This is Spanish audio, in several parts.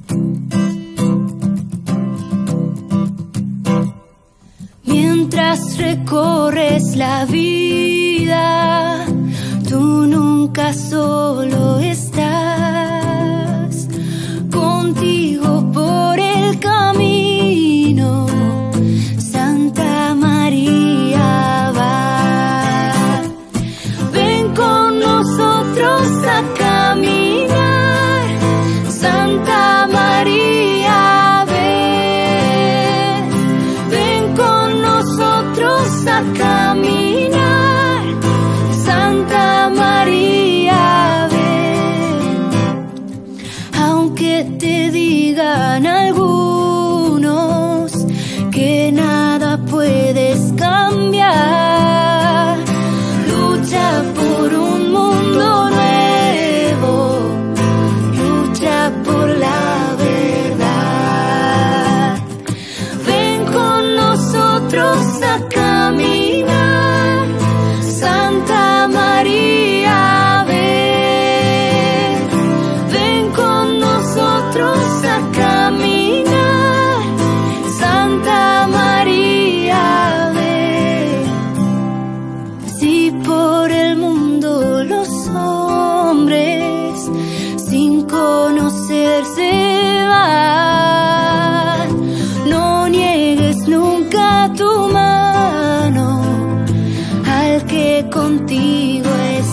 Mientras recorres la vida, tú nunca solo estás. Contigo por el camino, Santa María va. Ven con nosotros a caminar, Santa María, ven. Ven con nosotros a caminar, Santa María, ven. Aunque te digan algunos que nada puedes cambiar, lucha por un mundo nuevo, lucha por la verdad. Ven con nosotros a caminar, Santa María, ven. Ven con nosotros a caminar, Santa María, ven. Si por el mundo los hombres sin conocerse van, no niegues nunca tu mano al que contigo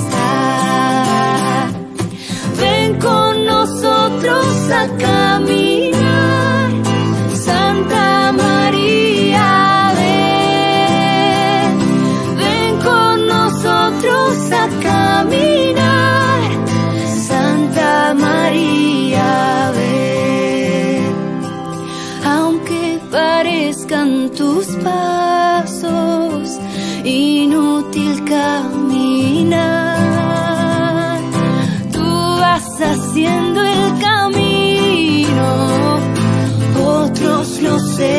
está. Ven con nosotros a caminar, Santa María, ven. Ven con nosotros a caminar, Santa María, ven. Aunque parezcan tus pasos inútil caminar, tú vas haciendo el camino, otros lo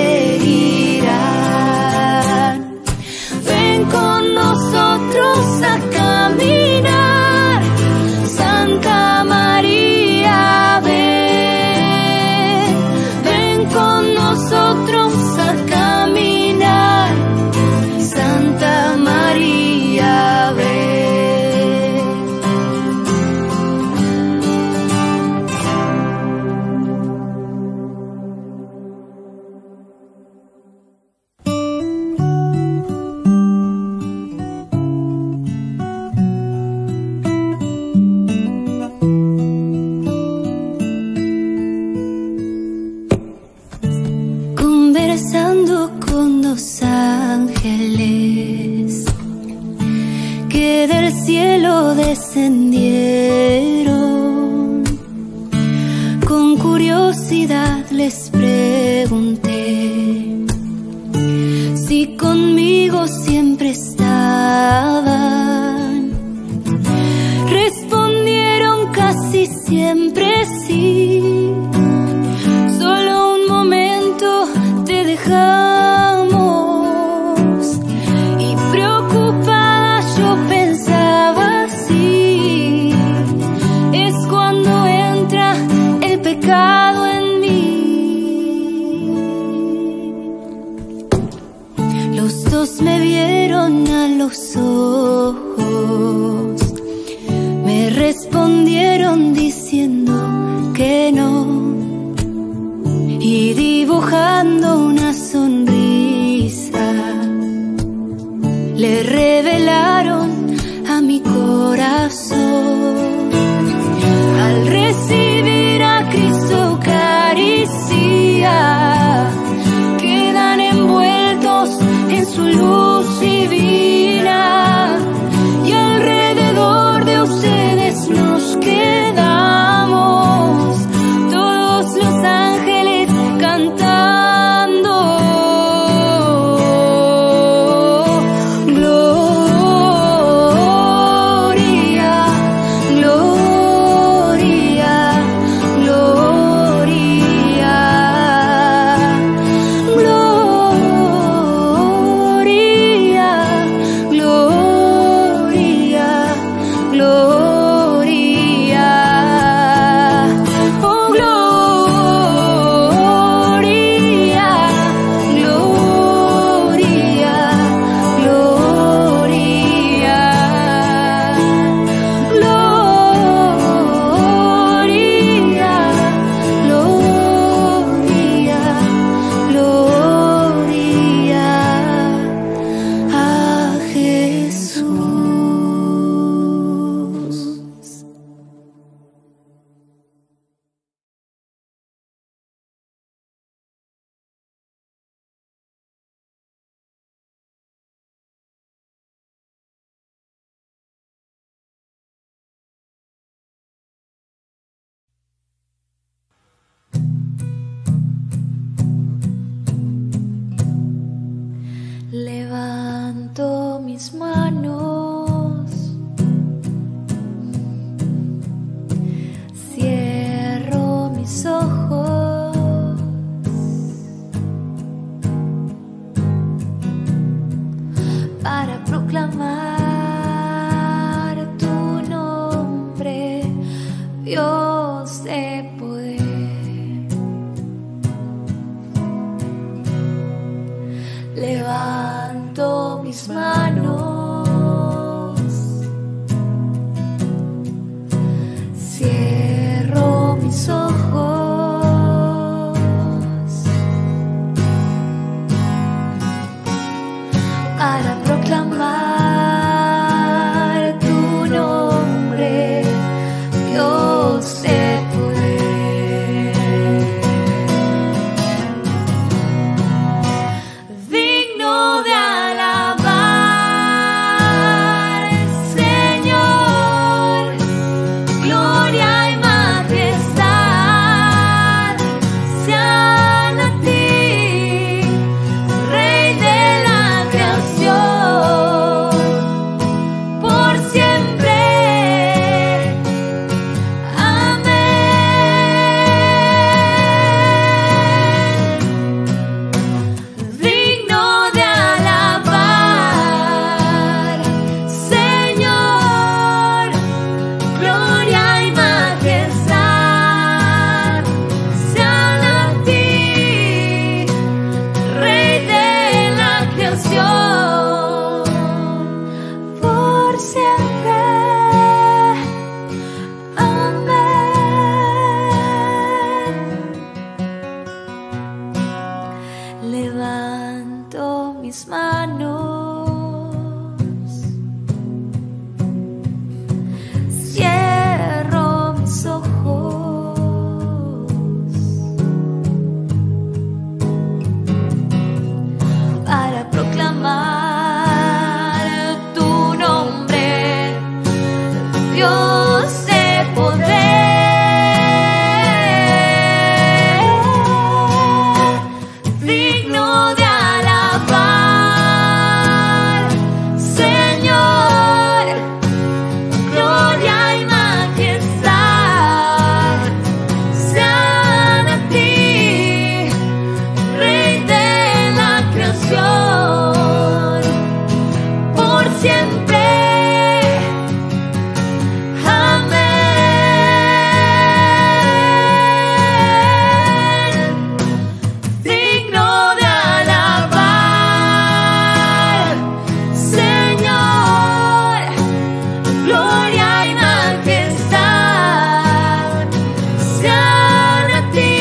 seguirán. Ven con nosotros a caminar, Santa María, ven. Ven con nosotros a caminar, Santa María, ven. Conversando con dos ángeles que del cielo descendieron, con curiosidad les pregunté si conmigo siempre estaban. Respondieron casi siempre sí. Solo un momento te dejamos, y preocupada yo pensaba así. Es cuando entra el pecado en mí. Los dos me vieron a los ojos, me respondieron diciendo: mis manos, cierro mis ojos para proclamar tu nombre, Dios de poder. Levanto mis manos, cierro mis ojos para proclamar tu nombre, Dios de poder. Digno de alabar, Señor, gloria y majestad sean a ti, Rey de la creación, por siempre. Digno de alabar, Señor, gloria y majestad sean a ti, Rey de la creación, por siempre. Amén. Levanto mis manos, cierro mis ojos para proclamar tu nombre, Dios de poder. Digno de alabar, Señor, gloria y majestad sean a ti, Rey de la creación, por siempre. Amén. Digno de alabar, Señor, gloria y majestad sean a ti,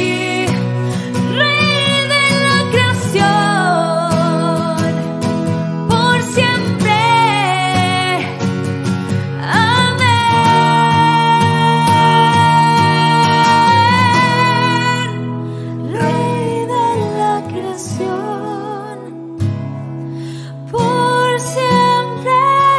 Rey de la creación, por siempre. Amén. Rey de la creación, por siempre.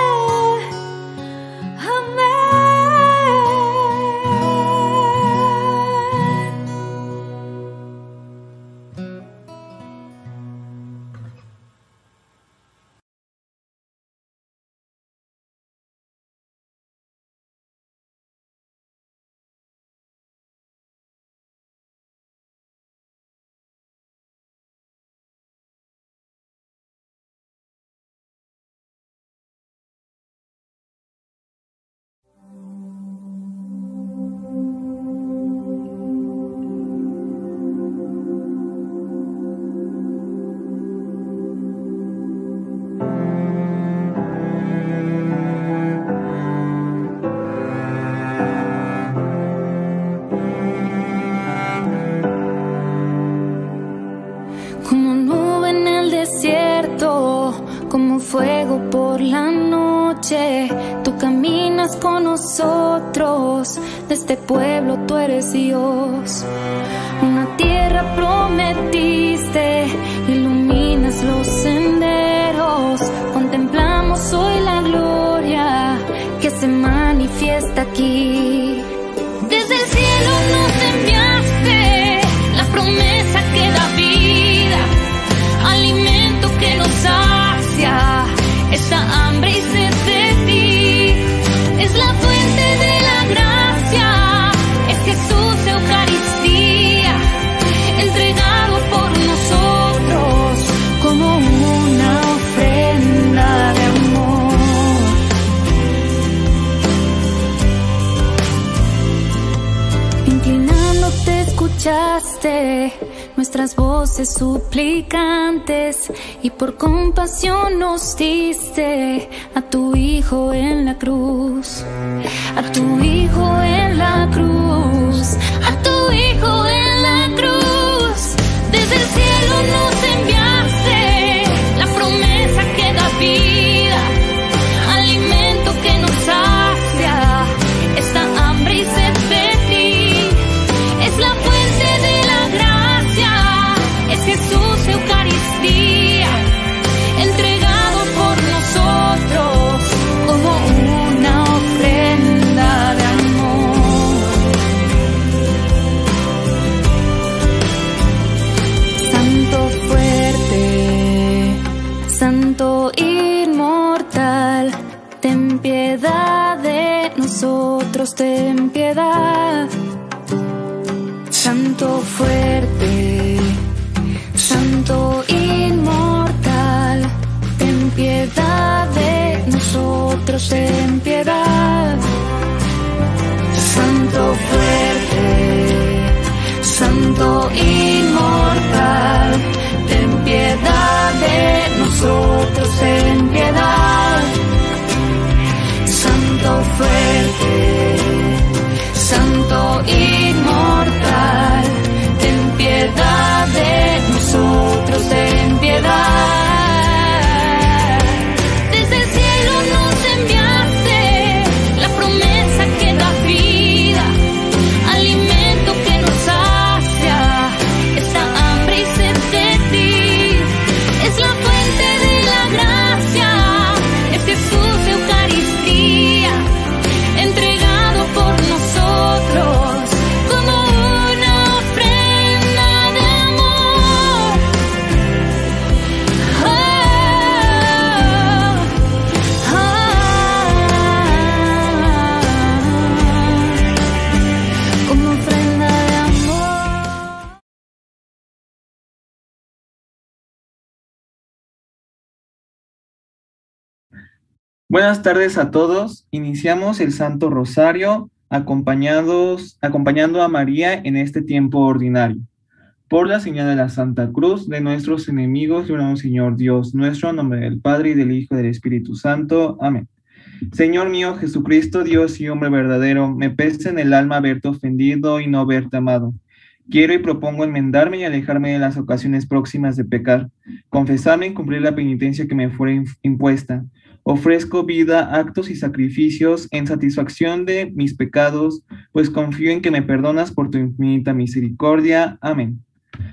Como nube en el desierto, como fuego por la noche, tú caminas con nosotros, de este pueblo tú eres Dios. Una tierra prometiste, iluminas los senderos, contemplamos hoy la gloria que se manifiesta aquí. Desde el cielo nos enviaste la promesa que da vida, alimento que nos sacia, es hambre y sed de ti. Es la fuente de la gracia, es Jesús Eucaristía, entregado por nosotros como una ofrenda de amor. Inclinándote escuchaste nuestras voces suplicantes y por compasión nos diste a tu Hijo en la cruz, a tu Hijo en la cruz, a tu Hijo en la cruz. Desde el cielo nos enviaste la promesa que da vida, alimento que nos sacia esta hambre y sed de ti. Es la fuente de la gracia, es Jesús Eucaristía, entregado por nosotros como una ofrenda de amor. Santo fuerte, Santo inmortal, ten piedad de nosotros, ten piedad. Santo fuerte, Santo inmortal, ten piedad de nosotros, ten piedad. Santo fuerte, Santo inmortal, ten piedad de nosotros, ten piedad. Santo fuerte, Santo inmortal, ten piedad de nosotros, ten piedad. Desde el cielo nos enviaste la promesa que da vida, alimento que nos sacia esta hambre y sed de ti. Es la fuente de la gracia, es Jesús Eucaristía, entregado por nosotros como una ofrenda de amor. Como ofrenda de amor. Buenas tardes a todos. Iniciamos el Santo Rosario acompañando a María en este tiempo ordinario. Por la señal de la Santa Cruz de nuestros enemigos, líbranos, Señor Dios nuestro, en nombre del Padre, y del Hijo, y del Espíritu Santo. Amén. Señor mío Jesucristo, Dios y hombre verdadero, me pesa en el alma haberte ofendido y no haberte amado. Quiero y propongo enmendarme y alejarme de las ocasiones próximas de pecar, confesarme y cumplir la penitencia que me fuera impuesta. Ofrezco vida, actos y sacrificios en satisfacción de mis pecados, pues confío en que me perdonas por tu infinita misericordia. Amén.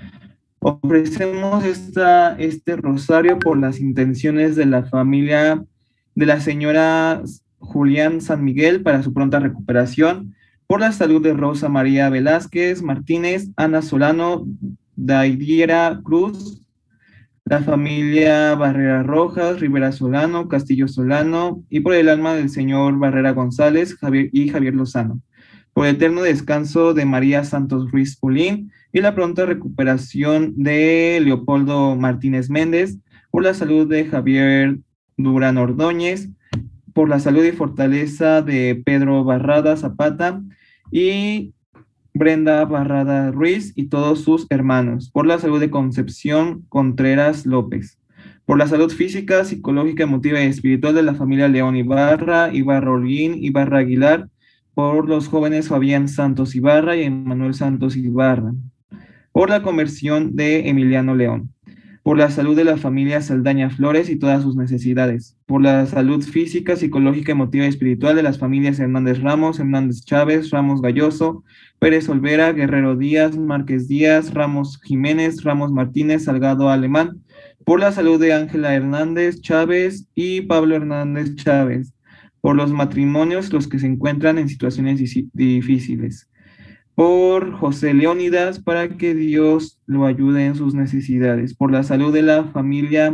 Ofrecemos este rosario por las intenciones de la familia de la señora Julián San Miguel para su pronta recuperación, por la salud de Rosa María Velázquez Martínez, Ana Solano, Daidiera Cruz, la familia Barrera Rojas, Rivera Solano, Castillo Solano, y por el alma del señor Barrera González Javier Lozano, por el eterno descanso de María Santos Ruiz Pulín y la pronta recuperación de Leopoldo Martínez Méndez, por la salud de Javier Durán Ordóñez, por la salud y fortaleza de Pedro Barrada Zapata y Brenda Barrada Ruiz y todos sus hermanos, por la salud de Concepción Contreras López, por la salud física, psicológica, emotiva y espiritual de la familia León Ibarra, Ibarra Holguín, Ibarra Aguilar, por los jóvenes Fabián Santos Ibarra y Emanuel Santos Ibarra, por la conversión de Emiliano León, por la salud de la familia Saldaña Flores y todas sus necesidades, por la salud física, psicológica, emotiva y espiritual de las familias Hernández Ramos, Hernández Chávez, Ramos Galloso, Pérez Olvera, Guerrero Díaz, Márquez Díaz, Ramos Jiménez, Ramos Martínez, Salgado Alemán, por la salud de Ángela Hernández Chávez y Pablo Hernández Chávez, por los matrimonios, los que se encuentran en situaciones difíciles, por José Leónidas, para que Dios lo ayude en sus necesidades, por la salud de la familia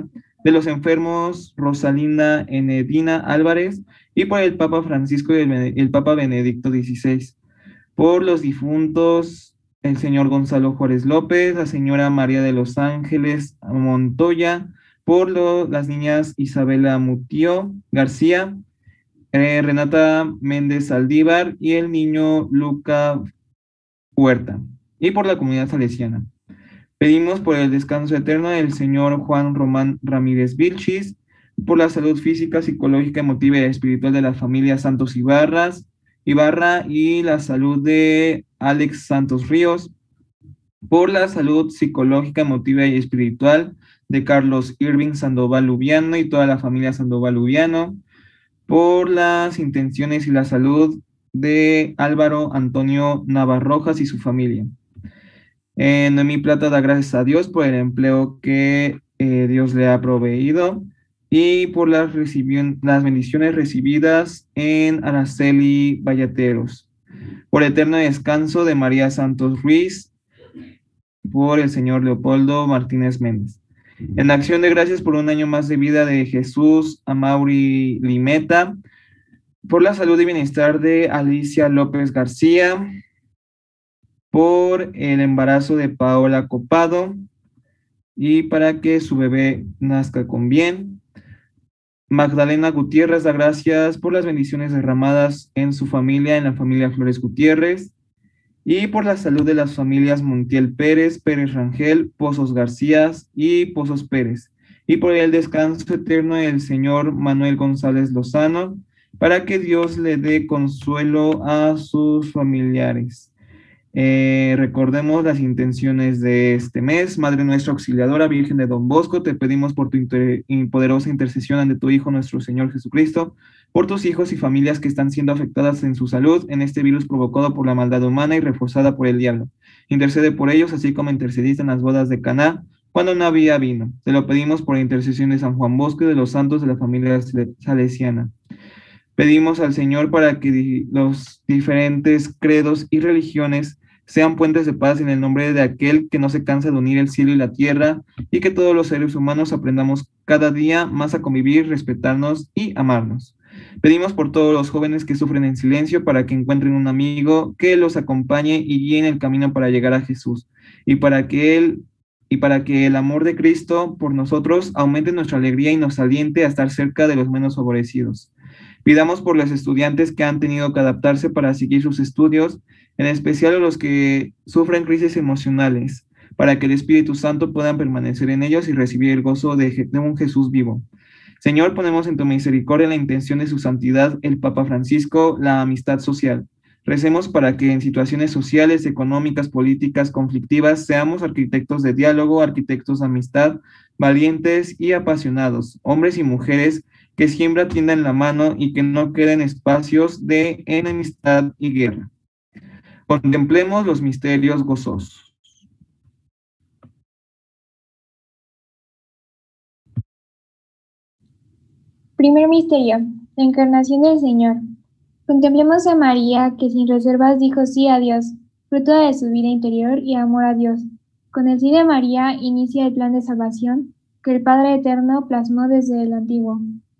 de los enfermos Rosalinda Enedina Álvarez, y por el Papa Francisco y el Papa Benedicto XVI. Por los difuntos, el señor Gonzalo Juárez López, la señora María de los Ángeles Montoya, por las niñas Isabela Mutió García, Renata Méndez Saldívar y el niño Luca Huerta, y por la comunidad salesiana. Pedimos por el descanso eterno del señor Juan Román Ramírez Vilchis, por la salud física, psicológica, emotiva y espiritual de la familia Santos Ibarra y la salud de Alex Santos Ríos, por la salud psicológica, emotiva y espiritual de Carlos Irving Sandoval Lubiano y toda la familia Sandoval Lubiano, por las intenciones y la salud de Álvaro Antonio Navarrojas y su familia. Noemí Plata da gracias a Dios por el empleo que Dios le ha proveído y por las bendiciones recibidas en Araceli Vallateros, por eterno descanso de María Santos Ruiz, por el señor Leopoldo Martínez Méndez. En acción de gracias por un año más de vida de Jesús Amauri Limeta, por la salud y bienestar de Alicia López García, por el embarazo de Paola Copado y para que su bebé nazca con bien. Magdalena Gutiérrez da gracias por las bendiciones derramadas en su familia, en la familia Flores Gutiérrez, y por la salud de las familias Montiel Pérez, Pérez Rangel, Pozos García y Pozos Pérez, y por el descanso eterno del señor Manuel González Lozano, para que Dios le dé consuelo a sus familiares. Recordemos las intenciones de este mes. Madre nuestra auxiliadora, Virgen de Don Bosco, te pedimos por tu poderosa intercesión ante tu Hijo, nuestro Señor Jesucristo, por tus hijos y familias que están siendo afectadas en su salud en este virus provocado por la maldad humana y reforzada por el diablo. Intercede por ellos, así como intercediste en las bodas de Caná, cuando no había vino. Te lo pedimos por intercesión de San Juan Bosco y de los santos de la familia salesiana. Pedimos al Señor para que los diferentes credos y religiones sean puentes de paz en el nombre de aquel que no se cansa de unir el cielo y la tierra, y que todos los seres humanos aprendamos cada día más a convivir, respetarnos y amarnos. Pedimos por todos los jóvenes que sufren en silencio para que encuentren un amigo que los acompañe y guíe en el camino para llegar a Jesús, y para que el amor de Cristo por nosotros aumente nuestra alegría y nos aliente a estar cerca de los menos favorecidos. Pidamos por los estudiantes que han tenido que adaptarse para seguir sus estudios, en especial a los que sufren crisis emocionales, para que el Espíritu Santo pueda permanecer en ellos y recibir el gozo de un Jesús vivo. Señor, ponemos en tu misericordia la intención de su santidad, el Papa Francisco, la amistad social. Recemos para que en situaciones sociales, económicas, políticas, conflictivas, seamos arquitectos de diálogo, arquitectos de amistad, valientes y apasionados, hombres y mujeres que siempre tiendan la mano y que no queden espacios de enemistad y guerra. Contemplemos los misterios gozosos. Primer misterio, la encarnación del Señor. Contemplemos a María, que sin reservas dijo sí a Dios, fruto de su vida interior y amor a Dios. Con el sí de María inicia el plan de salvación que el Padre Eterno plasmó desde el Antiguo.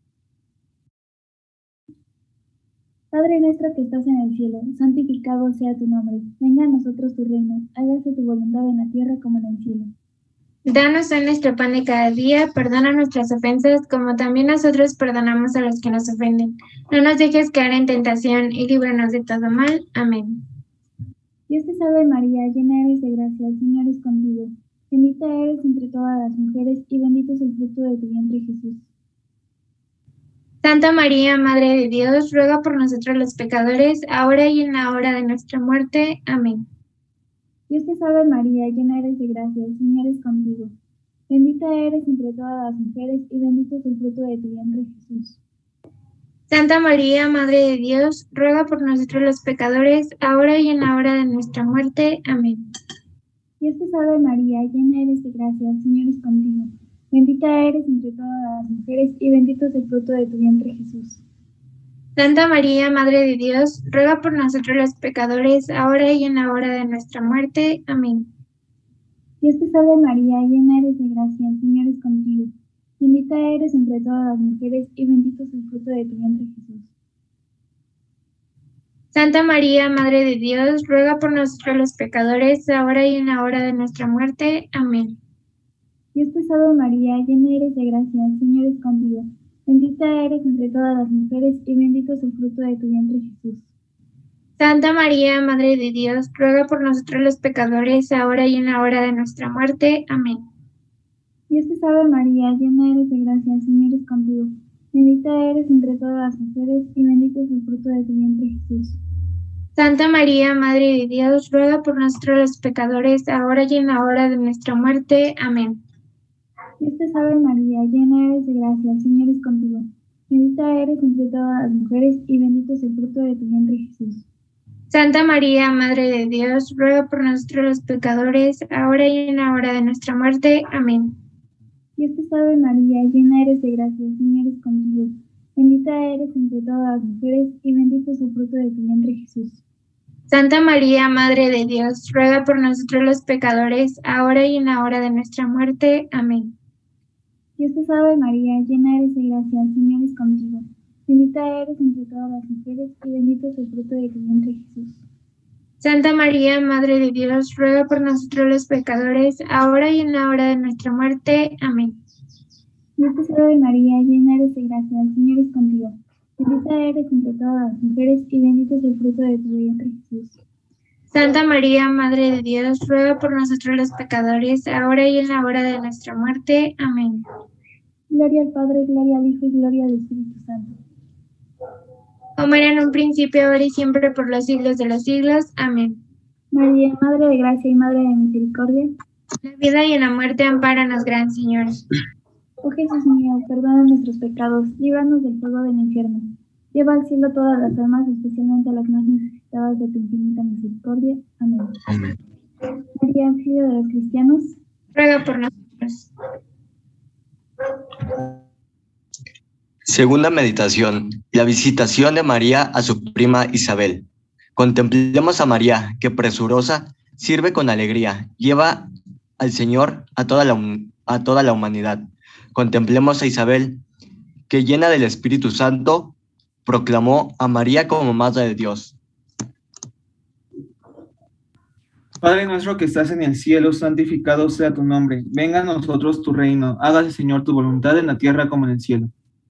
Padre nuestro que estás en el cielo, santificado sea tu nombre. Venga a nosotros tu reino, hágase tu voluntad en la tierra como en el cielo. Danos hoy nuestro pan de cada día, perdona nuestras ofensas, como también nosotros perdonamos a los que nos ofenden. No nos dejes caer en tentación y líbranos de todo mal. Amén. Dios te salve María, llena eres de gracia, el Señor es contigo. Bendita eres entre todas las mujeres y bendito es el fruto de tu vientre Jesús. Santa María, Madre de Dios, ruega por nosotros los pecadores, ahora y en la hora de nuestra muerte. Amén. Dios te salve María, llena eres de gracia, el Señor es contigo. Bendita eres entre todas las mujeres y bendito es el fruto de tu vientre Jesús. Santa María, Madre de Dios, ruega por nosotros los pecadores, ahora y en la hora de nuestra muerte. Amén. Dios te salve María, llena eres de gracia, el Señor es contigo. Bendita eres entre todas las mujeres y bendito es el fruto de tu vientre Jesús. Santa María, Madre de Dios, ruega por nosotros los pecadores, ahora y en la hora de nuestra muerte. Amén. Dios te salve María, llena eres de gracia, el Señor es contigo. Bendita eres entre todas las mujeres y bendito es el fruto de tu vientre, Jesús. Santa María, Madre de Dios, ruega por nosotros los pecadores, ahora y en la hora de nuestra muerte. Amén. Dios te salve María, llena eres de gracia, el Señor es contigo. Bendita eres entre todas las mujeres y bendito es el fruto de tu vientre, Jesús. Santa María, Madre de Dios, ruega por nosotros los pecadores, ahora y en la hora de nuestra muerte. Amén. Dios te salve María, llena eres de gracia, el Señor es contigo. Bendita eres entre todas las mujeres y bendito es el fruto de tu vientre, Jesús. Santa María, Madre de Dios, ruega por nosotros los pecadores, ahora y en la hora de nuestra muerte. Amén. Dios te salve María, llena eres de gracia, el Señor es contigo. Bendita eres entre todas las mujeres y bendito es el fruto de tu vientre, Jesús. Santa María, Madre de Dios, ruega por nosotros los pecadores, ahora y en la hora de nuestra muerte. Amén. Dios te salve María, llena eres de gracia, el Señor es contigo. Bendita eres entre todas las mujeres y bendito es el fruto de tu vientre, Jesús. Santa María, Madre de Dios, ruega por nosotros los pecadores, ahora y en la hora de nuestra muerte. Amén. Dios te salve María, llena eres de gracia, el Señor es contigo. Bendita eres entre todas las mujeres y bendito es el fruto de tu vientre, Jesús. Santa María, Madre de Dios, ruega por nosotros los pecadores, ahora y en la hora de nuestra muerte. Amén. Dios te salve María, llena eres de gracia, el Señor es contigo. Bendita eres entre todas las mujeres y bendito es el fruto de tu vientre, Jesús. Santa María, Madre de Dios, ruega por nosotros los pecadores, ahora y en la hora de nuestra muerte. Amén. Gloria al Padre, gloria al Hijo y gloria al Espíritu Santo. Como era en un principio, ahora y siempre, por los siglos de los siglos. Amén. María, Madre de gracia y Madre de misericordia. En la vida y en la muerte, ampáranos, Gran Señor. Oh Jesús mío, perdona nuestros pecados, líbranos del fuego del infierno. Lleva al cielo todas las almas, especialmente a las más necesitadas de tu infinita misericordia. Amén. Amén. María, auxilio de los cristianos. Ruega por nosotros. Segunda meditación, la visitación de María a su prima Isabel. Contemplemos a María, que presurosa sirve con alegría, lleva al Señor a toda la humanidad. Contemplemos a Isabel, que llena del Espíritu Santo, proclamó a María como Madre de Dios. Padre nuestro que estás en el cielo, santificado sea tu nombre. Venga a nosotros tu reino. Hágase, Señor, tu voluntad en la tierra como en el cielo.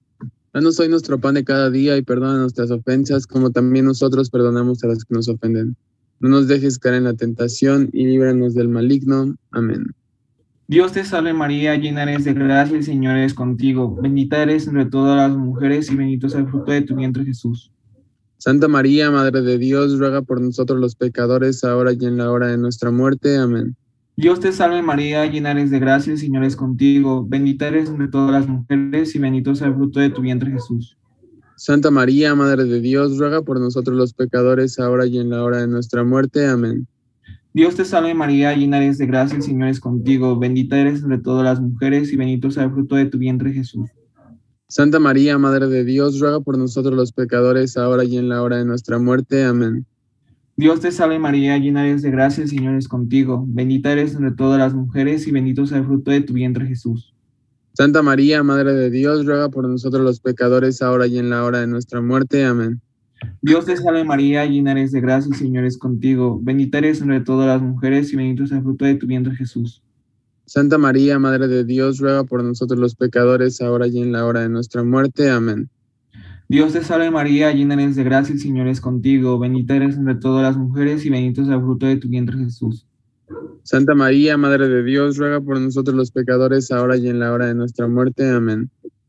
Danos hoy nuestro pan de cada día y perdona nuestras ofensas, como también nosotros perdonamos a los que nos ofenden. No nos dejes caer en la tentación y líbranos del maligno. Amén. Dios te salve María, llena eres de gracia, el Señor es contigo. Bendita eres entre todas las mujeres y bendito es el fruto de tu vientre, Jesús. Santa María, Madre de Dios, ruega por nosotros los pecadores, ahora y en la hora de nuestra muerte. Amén. Dios te salve María, llena eres de gracia, el Señor es contigo. Bendita eres entre todas las mujeres y bendito es el fruto de tu vientre, Jesús. Santa María, Madre de Dios, ruega por nosotros los pecadores, ahora y en la hora de nuestra muerte. Amén. Dios te salve María, llena eres de gracia, el Señor es contigo. Bendita eres entre todas las mujeres y bendito es el fruto de tu vientre, Jesús. Santa María, Madre de Dios, ruega por nosotros los pecadores, ahora y en la hora de nuestra muerte. Amén. Dios te salve María, llena eres de gracia, el Señor es contigo. Bendita eres entre todas las mujeres y bendito es el fruto de tu vientre, Jesús. Santa María, Madre de Dios, ruega por nosotros los pecadores, ahora y en la hora de nuestra muerte. Amén. Dios te salve María, llena eres de gracia, el Señor es contigo. Bendita eres entre todas las mujeres y bendito es el fruto de tu vientre, Jesús. Santa María, Madre de Dios, ruega por nosotros los pecadores, ahora y en la hora de nuestra muerte. Amén. Dios te salve María, llena eres de gracia, el Señor es contigo. Bendita eres entre todas las mujeres y bendito es el fruto de tu vientre, Jesús. Santa María, Madre de Dios, ruega por nosotros los pecadores, ahora y en la hora de nuestra muerte. Amén.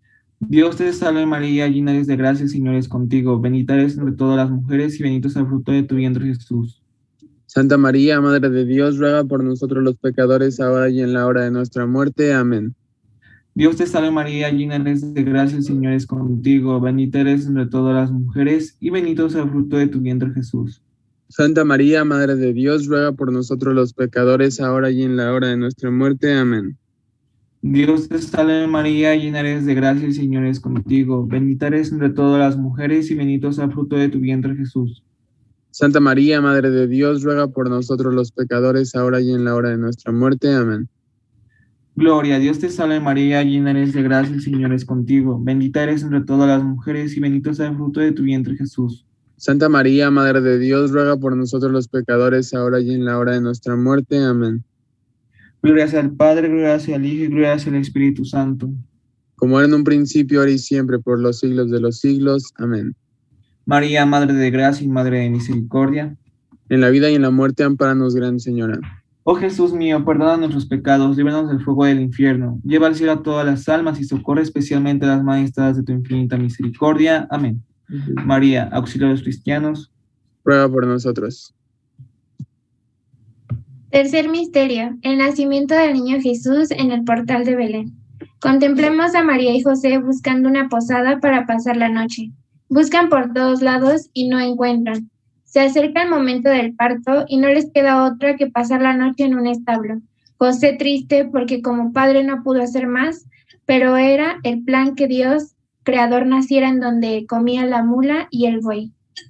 Dios te salve María, llena eres de gracia, el Señor es contigo. Bendita eres entre todas las mujeres y bendito es el fruto de tu vientre, Jesús. Santa María, Madre de Dios, ruega por nosotros los pecadores, ahora y en la hora de nuestra muerte. Amén. Dios te salve María, llena eres de gracia, el Señor es contigo. Bendita eres entre todas las mujeres y bendito es el fruto de tu vientre, Jesús. Santa María, Madre de Dios, ruega por nosotros los pecadores, ahora y en la hora de nuestra muerte. Amén. Dios te salve María, llena eres de gracia, el Señor es contigo. Bendita eres entre todas las mujeres y bendito es el fruto de tu vientre, Jesús. Santa María, Madre de Dios, ruega por nosotros los pecadores, ahora y en la hora de nuestra muerte. Amén. Gloria a Dios, te salve María, llena eres de gracia, el Señor es contigo. Bendita eres entre todas las mujeres y bendito es el fruto de tu vientre, Jesús. Santa María, Madre de Dios, ruega por nosotros los pecadores, ahora y en la hora de nuestra muerte. Amén. Gloria sea al Padre, gloria sea al Hijo y gloria sea al Espíritu Santo. Como era en un principio, ahora y siempre, por los siglos de los siglos. Amén. María, Madre de gracia y Madre de misericordia. En la vida y en la muerte, ampáranos, Gran Señora. Oh Jesús mío, perdona nuestros pecados, líbranos del fuego del infierno, lleva al cielo a todas las almas y socorre especialmente a las más necesitadas de tu infinita misericordia. Amén. María, auxilio de los cristianos. Ruega por nosotros. Tercer misterio, el nacimiento del niño Jesús en el portal de Belén. Contemplemos a María y José buscando una posada para pasar la noche. Buscan por todos lados y no encuentran. Se acerca el momento del parto y no les queda otra que pasar la noche en un establo. José triste porque como padre no pudo hacer más, pero era el plan que Dios, creador, naciera en donde comía la mula y el buey.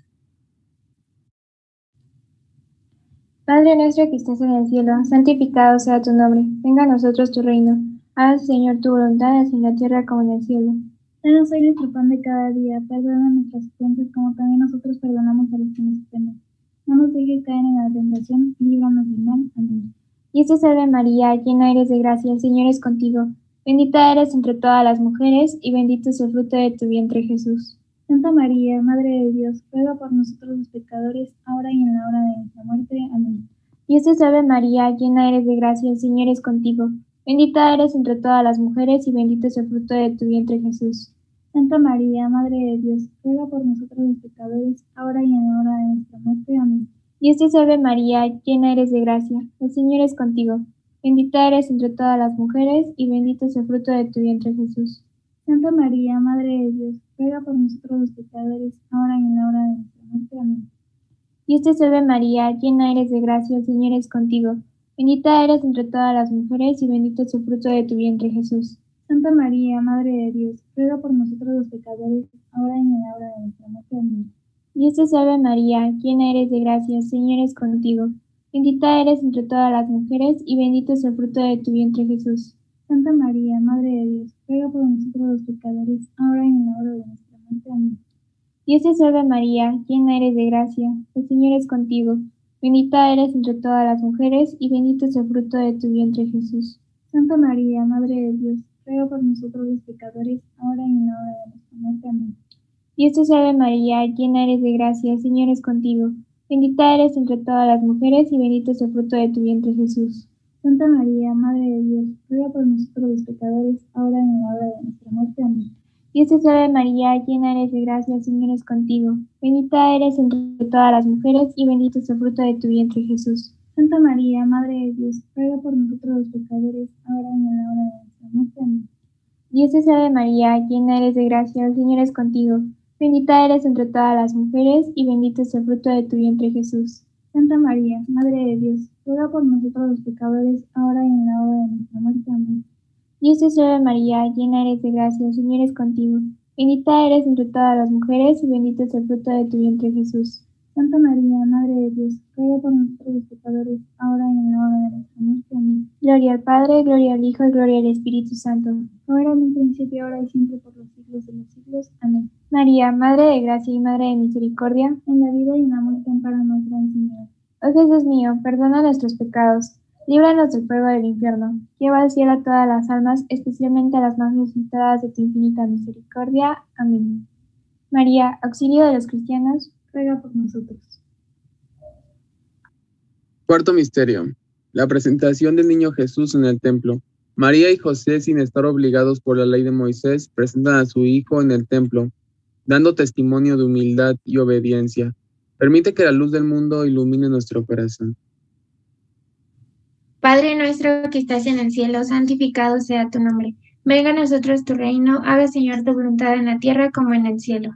Padre nuestro que estás en el cielo, santificado sea tu nombre. Venga a nosotros tu reino. Haz, Señor, tu voluntad, así en la tierra como en el cielo. Danos hoy nuestro pan de cada día. Perdona nuestras ofensas como también nosotros perdonamos a los que nos ofenden. No nos dejes caer en la tentación y líbranos del mal. Amén. Dios te salve María, llena eres de gracia, el Señor es contigo. Bendita eres entre todas las mujeres y bendito es el fruto de tu vientre, Jesús. Santa María, Madre de Dios, ruega por nosotros los pecadores, ahora y en la hora de nuestra muerte. Amén. Dios te salve María, llena eres de gracia, el Señor es contigo. Bendita eres entre todas las mujeres y bendito es el fruto de tu vientre, Jesús. Santa María, Madre de Dios, ruega por nosotros los pecadores, ahora y en la hora de nuestra muerte. Amén. Dios te salve María, llena eres de gracia, el Señor es contigo. Bendita eres entre todas las mujeres y bendito es el fruto de tu vientre, Jesús. Santa María, Madre de Dios, ruega por nosotros los pecadores, ahora y en la hora de nuestra muerte. Amén. Dios te salve María, llena eres de gracia, el Señor es contigo. Bendita eres entre todas las mujeres y bendito es el fruto de tu vientre, Jesús. Santa María, Madre de Dios, ruega por nosotros los pecadores, ahora y en la hora de nuestra muerte. Amén. Dios te salve María, llena eres de gracia, el Señor es contigo. Bendita eres entre todas las mujeres y bendito es el fruto de tu vientre, Jesús. Santa María, Madre de Dios, ruega por nosotros los pecadores, ahora y en la hora de nuestra muerte. Amén. Dios te salve María, llena eres de gracia, el Señor es contigo. Bendita eres entre todas las mujeres y bendito es el fruto de tu vientre, Jesús. Santa María, Madre de Dios, ruega por nosotros los pecadores, ahora y en la hora de nuestra muerte. Amén. Dios te salve María, llena eres de gracia, el Señor es contigo. Bendita eres entre todas las mujeres y bendito es el fruto de tu vientre, Jesús. Santa María, Madre de Dios, ruega por nosotros los pecadores, ahora y en la hora de nuestra muerte. Amén. Dios te salve María, llena eres de gracia, el Señor es contigo. Bendita eres entre todas las mujeres y bendito es el fruto de tu vientre, Jesús. Santa María, Madre de Dios, ruega por nosotros los pecadores, ahora y en la hora de nuestra muerte. Amén. Dios te salve María, llena eres de gracia, el Señor es contigo. Bendita eres entre todas las mujeres y bendito es el fruto de tu vientre, Jesús. Santa María, Madre de Dios, ruega por nosotros los pecadores, ahora y en la hora de nuestra muerte. Amén. Dios te salve María, llena eres de gracia, el Señor es contigo. Bendita eres entre todas las mujeres y bendito es el fruto de tu vientre, Jesús. Santa María, Madre de Dios, ruega por nosotros los pecadores, ahora y en la hora de nuestra muerte. Amén. Gloria al Padre, gloria al Hijo y gloria al Espíritu Santo. Como era en un principio, ahora y siempre, por los siglos de los siglos. Amén. María, Madre de gracia y Madre de misericordia, en la vida y en la muerte, ampáranos, Gran Señora. Oh Jesús mío, perdona nuestros pecados, líbranos del fuego del infierno, lleva al cielo a todas las almas, especialmente a las más necesitadas de tu infinita misericordia. Amén. María, auxilio de los cristianos, ruega por nosotros. Cuarto misterio. La presentación del niño Jesús en el templo. María y José, sin estar obligados por la ley de Moisés, presentan a su hijo en el templo, dando testimonio de humildad y obediencia. Permite que la luz del mundo ilumine nuestro corazón. Padre nuestro que estás en el cielo, santificado sea tu nombre. Venga a nosotros tu reino, haga Señor tu voluntad en la tierra como en el cielo.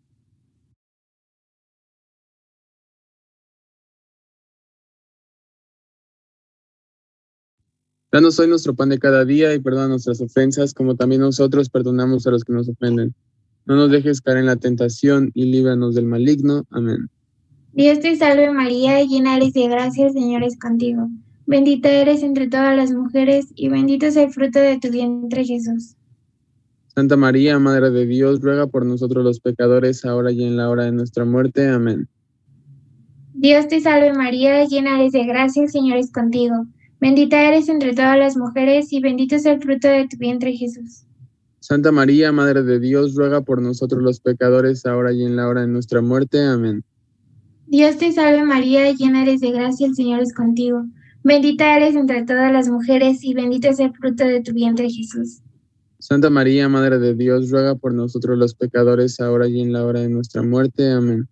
Danos hoy nuestro pan de cada día y perdona nuestras ofensas, como también nosotros perdonamos a los que nos ofenden. No nos dejes caer en la tentación y líbranos del maligno. Amén. Dios te salve María, llena eres de gracia, el Señor es contigo. Bendita eres entre todas las mujeres, y bendito es el fruto de tu vientre, Jesús. Santa María, Madre de Dios, ruega por nosotros los pecadores, ahora y en la hora de nuestra muerte. Amén. Dios te salve María, llena eres de gracia, el Señor es contigo. Bendita eres entre todas las mujeres, y bendito es el fruto de tu vientre, Jesús. Santa María, Madre de Dios, ruega por nosotros los pecadores, ahora y en la hora de nuestra muerte. Amén. Dios te salve María, llena eres de gracia, el Señor es contigo. Bendita eres entre todas las mujeres, y bendito es el fruto de tu vientre, Jesús. Santa María, Madre de Dios, ruega por nosotros los pecadores, ahora y en la hora de nuestra muerte. Amén.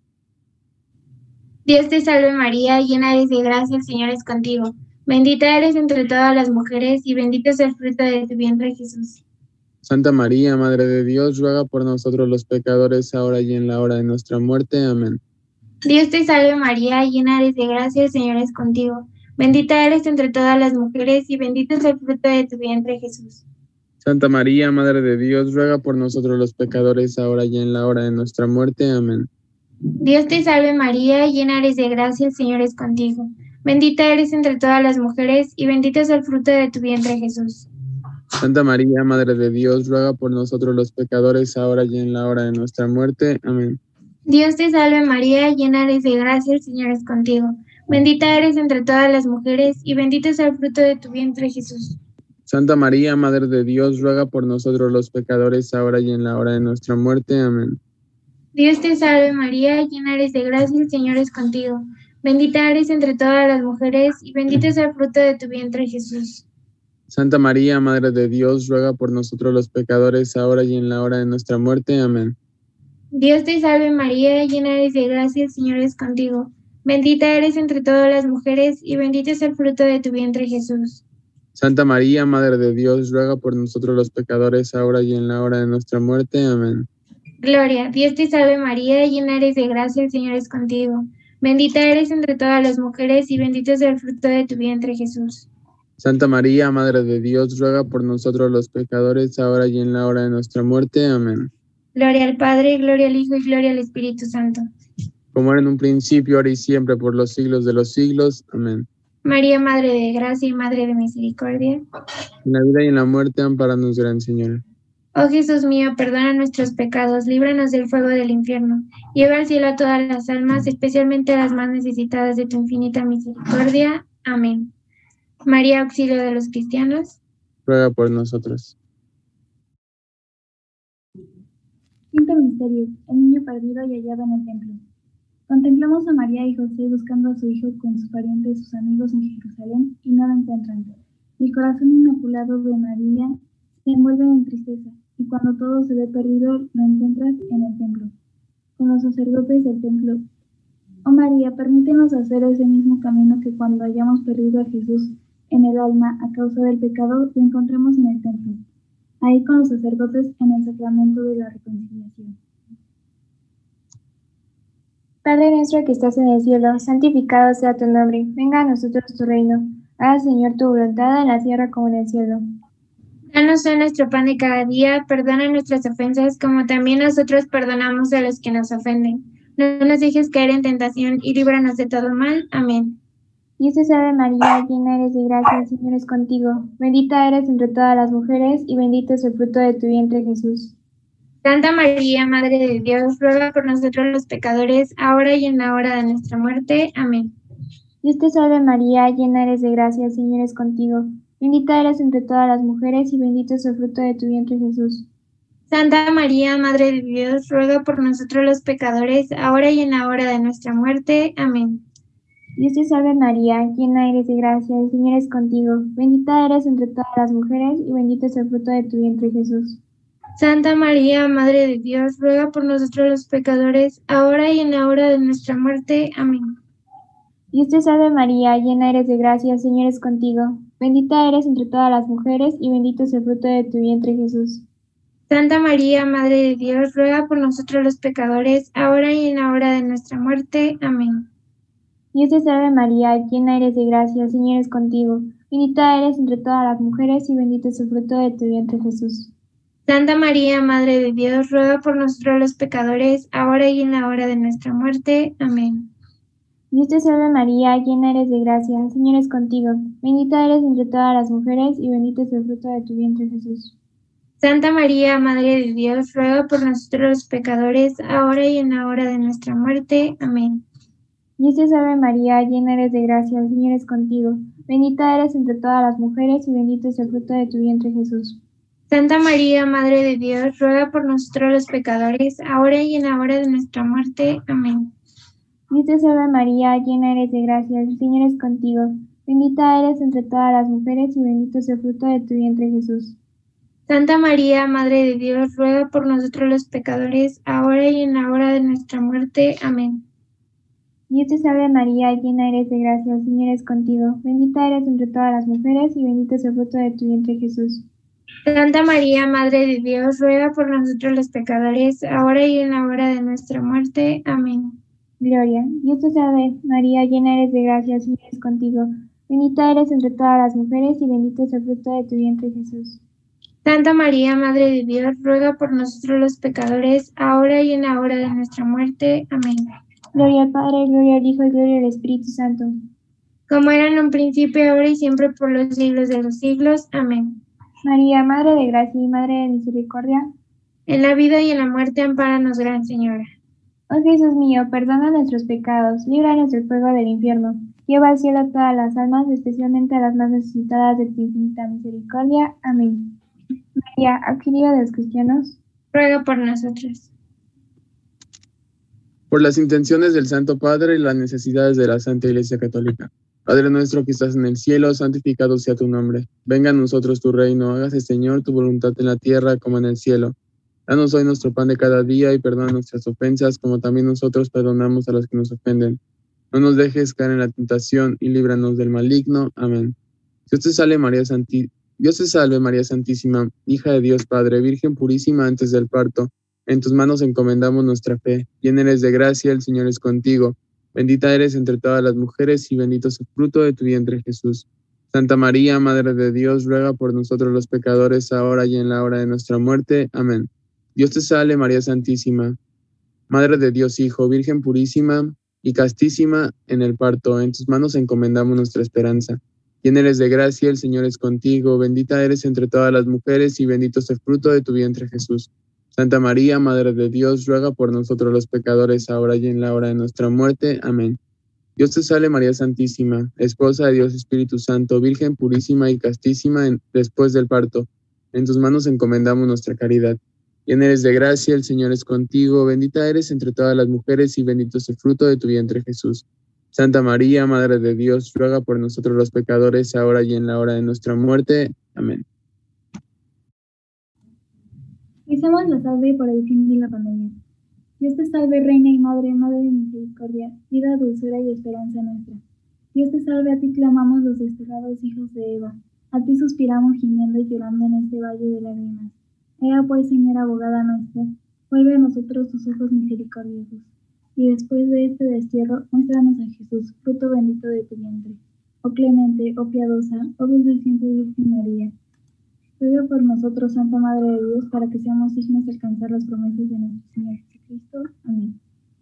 Dios te salve María, llena eres de gracia, el Señor es contigo. Bendita eres entre todas las mujeres, y bendito es el fruto de tu vientre, Jesús. Santa María, Madre de Dios, ruega por nosotros los pecadores, ahora y en la hora de nuestra muerte. Amén. Dios te salve María, llena eres de gracia, el Señor es contigo. Bendita eres entre todas las mujeres, y bendito es el fruto de tu vientre, Jesús. Santa María, Madre de Dios, ruega por nosotros los pecadores, ahora y en la hora de nuestra muerte. Amén. Dios te salve María, llena eres de gracia, el Señor es contigo. Bendita eres entre todas las mujeres, y bendito es el fruto de tu vientre, Jesús. Santa María, Madre de Dios, ruega por nosotros los pecadores, ahora y en la hora de nuestra muerte. Amén. Dios te salve María, llena eres de gracia, el Señor es contigo. Bendita eres entre todas las mujeres, y bendito es el fruto de tu vientre, Jesús. Santa María, Madre de Dios, ruega por nosotros los pecadores, ahora y en la hora de nuestra muerte. Amén. Dios te salve María, llena eres de gracia, el Señor es contigo. Bendita eres entre todas las mujeres, y bendito es el fruto de tu vientre, Jesús. Santa María, Madre de Dios, ruega por nosotros los pecadores, ahora y en la hora de nuestra muerte. Amén. Dios te salve María, llena eres de gracia, el Señor es contigo. Bendita eres entre todas las mujeres, y bendito es el fruto de tu vientre, Jesús. Santa María, Madre de Dios, ruega por nosotros los pecadores, ahora y en la hora de nuestra muerte. Amén. Gloria, Dios te salve María, llena eres de gracia, el Señor es contigo. Bendita eres entre todas las mujeres, y bendito es el fruto de tu vientre, Jesús. Santa María, Madre de Dios, ruega por nosotros los pecadores, ahora y en la hora de nuestra muerte. Amén. Gloria al Padre, gloria al Hijo y gloria al Espíritu Santo. Como era en un principio, ahora y siempre, por los siglos de los siglos. Amén. María, Madre de gracia y Madre de misericordia. En la vida y en la muerte, ampáranos, Gran Señora. Oh Jesús mío, perdona nuestros pecados, líbranos del fuego del infierno. Lleva al cielo a todas las almas, especialmente a las más necesitadas de tu infinita misericordia. Amén. María, auxilio de los cristianos. Ruega por nosotros. Quinto misterio, el niño perdido y hallado en el templo. Contemplamos a María y José buscando a su hijo con sus parientes y sus amigos en Jerusalén y no lo encuentran. El corazón inmaculado de María se envuelve en tristeza y cuando todo se ve perdido lo encuentran en el templo, con los sacerdotes del templo. Oh María, permítenos hacer ese mismo camino que cuando hayamos perdido a Jesús en el alma a causa del pecado lo encontremos en el templo, ahí con los sacerdotes en el sacramento de la reconciliación. Padre nuestro que estás en el cielo, santificado sea tu nombre. Venga a nosotros tu reino. Haga, Señor, tu voluntad en la tierra como en el cielo. Danos hoy nuestro pan de cada día, perdona nuestras ofensas como también nosotros perdonamos a los que nos ofenden. No nos dejes caer en tentación y líbranos de todo mal. Amén. Dios te salve María, llena eres de gracia, el Señor es contigo. Bendita eres entre todas las mujeres y bendito es el fruto de tu vientre, Jesús. Santa María, Madre de Dios, ruega por nosotros los pecadores, ahora y en la hora de nuestra muerte. Amén. Dios te salve María, llena eres de gracia, el Señor es contigo. Bendita eres entre todas las mujeres y bendito es el fruto de tu vientre, Jesús. Santa María, Madre de Dios, ruega por nosotros los pecadores, ahora y en la hora de nuestra muerte. Amén. Dios te salve María, llena eres de gracia, el Señor es contigo. Bendita eres entre todas las mujeres y bendito es el fruto de tu vientre, Jesús. Santa María, Madre de Dios, ruega por nosotros los pecadores, ahora y en la hora de nuestra muerte. Amén. Dios te salve María, llena eres de gracia, el Señor es contigo. Bendita eres entre todas las mujeres y bendito es el fruto de tu vientre, Jesús. Santa María, Madre de Dios, ruega por nosotros los pecadores, ahora y en la hora de nuestra muerte. Amén. Dios te salve María, llena eres de gracia, el Señor es contigo. Bendita eres entre todas las mujeres y bendito es el fruto de tu vientre, Jesús. Santa María, Madre de Dios, ruega por nosotros los pecadores, ahora y en la hora de nuestra muerte. Amén. Dios te salve María, llena eres de gracia, el Señor es contigo. Bendita eres entre todas las mujeres y bendito es el fruto de tu vientre Jesús. Santa María, Madre de Dios, ruega por nosotros los pecadores, ahora y en la hora de nuestra muerte. Amén. Dios te salve María, llena eres de gracia, el Señor es contigo. Bendita eres entre todas las mujeres y bendito es el fruto de tu vientre Jesús. Santa María, Madre de Dios, ruega por nosotros los pecadores, ahora y en la hora de nuestra muerte. Amén. Dios te salve María, llena eres de gracia, el Señor es contigo. Bendita eres entre todas las mujeres y bendito es el fruto de tu vientre Jesús. Santa María, Madre de Dios, ruega por nosotros los pecadores, ahora y en la hora de nuestra muerte. Amén. Dios te salve María, llena eres de gracia, el Señor es contigo. Bendita eres entre todas las mujeres y bendito es el fruto de tu vientre Jesús. Santa María, Madre de Dios, ruega por nosotros los pecadores, ahora y en la hora de nuestra muerte. Amén. Gloria. Dios te salve María, llena eres de gracia, el Señor es contigo. Bendita eres entre todas las mujeres y bendito es el fruto de tu vientre Jesús. Santa María, Madre de Dios, ruega por nosotros los pecadores, ahora y en la hora de nuestra muerte. Amén. Gloria al Padre, gloria al Hijo y gloria al Espíritu Santo. Como era en un principio, ahora y siempre, por los siglos de los siglos. Amén. María, Madre de gracia y Madre de misericordia, En la vida y en la muerte, ampáranos, Gran Señora. oh Jesús mío, perdona nuestros pecados, líbranos del fuego del infierno, lleva al cielo a todas las almas, especialmente a las más necesitadas de tu infinita misericordia. Amén. María, auxilio de los cristianos, Ruega por nosotros. Por las intenciones del Santo Padre y las necesidades de la Santa Iglesia Católica. Padre nuestro que estás en el cielo, santificado sea tu nombre. Venga a nosotros tu reino, hágase, Señor, tu voluntad en la tierra como en el cielo. Danos hoy nuestro pan de cada día y perdona nuestras ofensas, como también nosotros perdonamos a los que nos ofenden. No nos dejes caer en la tentación y líbranos del maligno. Amén. Dios te salve María Santísima, hija de Dios Padre, Virgen purísima antes del parto. En tus manos encomendamos nuestra fe. Llena eres de gracia, el Señor es contigo. Bendita eres entre todas las mujeres y bendito es el fruto de tu vientre Jesús. Santa María, Madre de Dios, ruega por nosotros los pecadores, ahora y en la hora de nuestra muerte. Amén. Dios te salve María Santísima, Madre de Dios Hijo, Virgen purísima y castísima en el parto. En tus manos encomendamos nuestra esperanza. Llena eres de gracia, el Señor es contigo. Bendita eres entre todas las mujeres y bendito es el fruto de tu vientre Jesús. Santa María, Madre de Dios, ruega por nosotros los pecadores, ahora y en la hora de nuestra muerte. Amén. Dios te salve María Santísima, Esposa de Dios Espíritu Santo, Virgen purísima y castísima después del parto. En tus manos encomendamos nuestra caridad. Llena eres de gracia, el Señor es contigo. Bendita eres entre todas las mujeres y bendito es el fruto de tu vientre Jesús. Santa María, Madre de Dios, ruega por nosotros los pecadores, ahora y en la hora de nuestra muerte. Amén. Rezamos la salve por el fin de la pandemia. Dios te salve, Reina y Madre, Madre de misericordia, vida, dulzura y esperanza nuestra. Dios te salve, a ti clamamos los desterrados hijos de Eva. A ti suspiramos gimiendo y llorando en este valle de lágrimas. Ea pues, Señora abogada nuestra, vuelve a nosotros tus ojos misericordiosos. Y después de este destierro, muéstranos a Jesús, fruto bendito de tu vientre. Oh clemente, oh piadosa, oh dulce siempre Virgen María. Ruega por nosotros, Santa Madre de Dios, para que seamos dignos de alcanzar las promesas de nuestro Señor Jesucristo. Amén.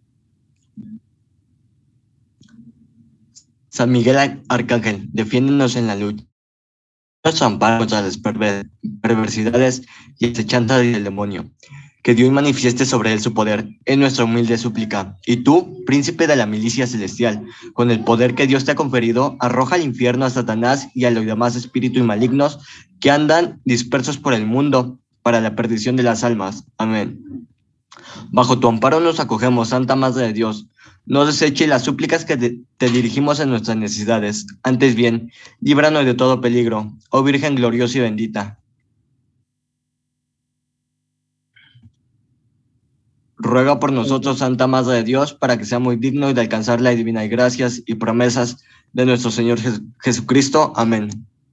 San Miguel Arcángel, defiéndenos en la lucha. Nos ampara contra las perversidades y acechanzas del demonio. Que Dios manifieste sobre él su poder, es nuestra humilde súplica. Y tú, príncipe de la milicia celestial, con el poder que Dios te ha conferido, arroja al infierno a Satanás y a los demás espíritus malignos que andan dispersos por el mundo para la perdición de las almas. Amén. Bajo tu amparo nos acogemos, Santa Madre de Dios. No deseches las súplicas que te dirigimos en nuestras necesidades. Antes bien, líbranos de todo peligro, oh Virgen gloriosa y bendita. Ruega por nosotros, Santa Madre de Dios, para que seamos dignos de alcanzar las divinas gracias y promesas de nuestro Señor Jesucristo. Amén.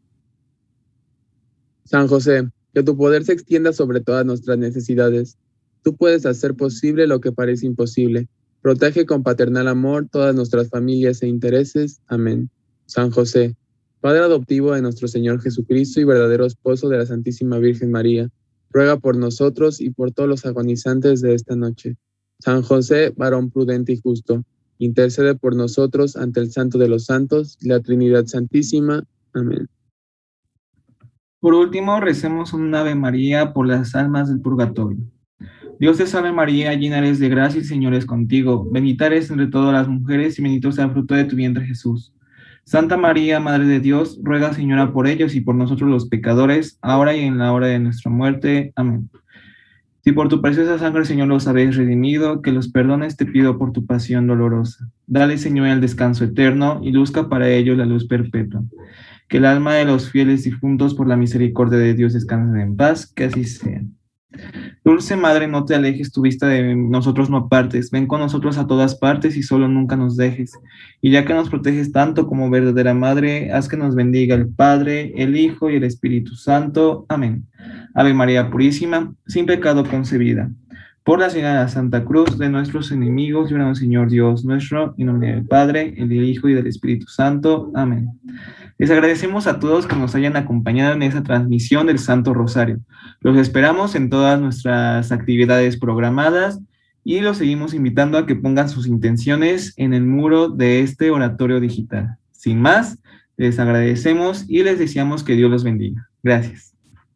San José, que tu poder se extienda sobre todas nuestras necesidades. Tú puedes hacer posible lo que parece imposible. Protege con paternal amor todas nuestras familias e intereses. Amén. San José, Padre adoptivo de nuestro Señor Jesucristo y verdadero esposo de la Santísima Virgen María, ruega por nosotros y por todos los agonizantes de esta noche. San José, varón prudente y justo, intercede por nosotros ante el Santo de los Santos, la Trinidad Santísima. Amén. Por último, recemos un Ave María por las almas del purgatorio. Dios te salve María, llena eres de gracia, el Señor es contigo. Bendita eres entre todas las mujeres y bendito sea el fruto de tu vientre Jesús. Santa María, Madre de Dios, ruega Señora por ellos y por nosotros los pecadores, ahora y en la hora de nuestra muerte. Amén. Si por tu preciosa sangre, Señor, los habéis redimido, que los perdones te pido por tu pasión dolorosa. Dale, Señor, el descanso eterno y luzca para ellos la luz perpetua. Que el alma de los fieles difuntos por la misericordia de Dios descansen en paz, que así sea. Dulce Madre, no te alejes tu vista de nosotros, no apartes. Ven con nosotros a todas partes y solo nunca nos dejes. Y ya que nos proteges tanto como verdadera Madre, haz que nos bendiga el Padre, el Hijo y el Espíritu Santo. Amén. Ave María Purísima, sin pecado concebida. Por la señal de la Santa Cruz de nuestros enemigos, líbranos, Señor Dios nuestro, en nombre del Padre, el del Hijo y del Espíritu Santo. Amén. Les agradecemos a todos que nos hayan acompañado en esta transmisión del Santo Rosario. Los esperamos en todas nuestras actividades programadas y los seguimos invitando a que pongan sus intenciones en el muro de este oratorio digital. Sin más, les agradecemos y les deseamos que Dios los bendiga. Gracias.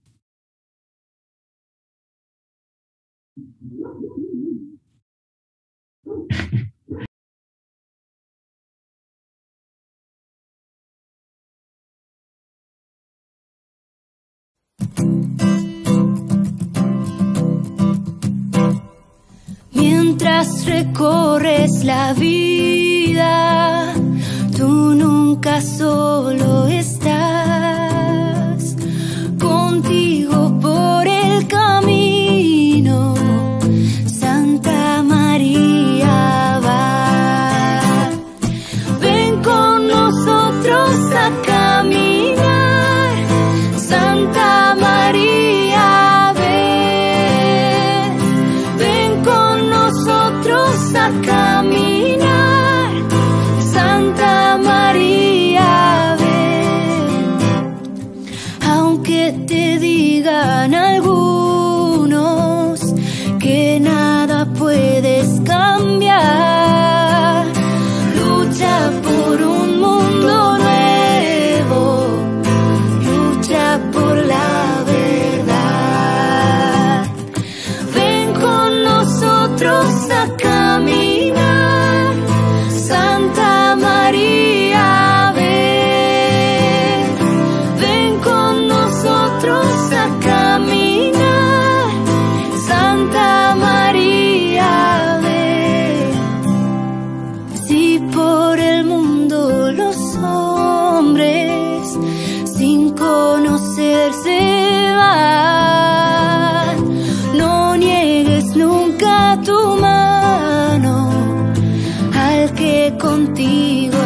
Mientras recorres la vida, tú nunca solo estás. Contigo por el camino, Santa María va. Ven con nosotros a caminar, Santa María, ven. Ven con nosotros a caminar, Santa María, ven. Aunque te digan algunos que nada puedes cambiar, lucha por un mundo nuevo, lucha por la verdad. Ven con nosotros a caminar, Santa María, ven. Ven con nosotros a caminar, Santa María, ven. Si por el mundo los hombres sin conocerse van, no niegues nunca tu mano al que contigo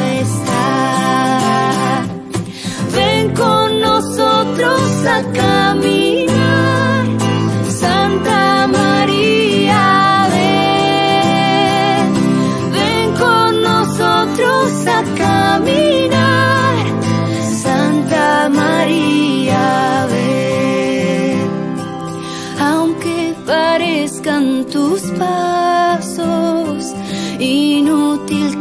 está. Ven con nosotros a caminar, Santa María, ven. Ven con nosotros a caminar, Santa María, ven. Aunque parezcan tus pasos inútil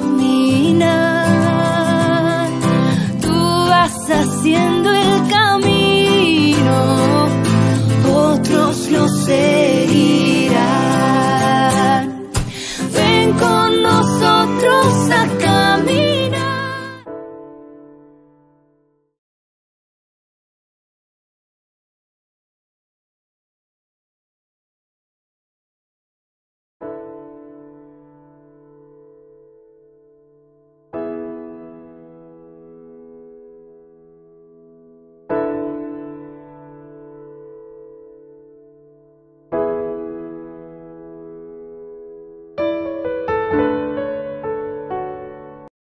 caminar, tú vas haciendo el camino, otros lo seguirán.